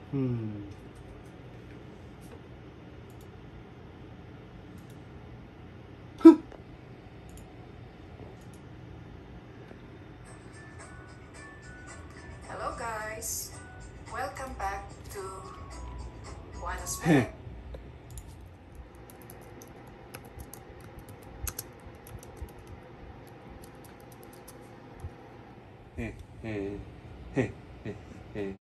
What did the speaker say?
Hmm. Hello guys, welcome back to Juana's Heh. Bed. Heh. Heh. Heh. Heh. Heh.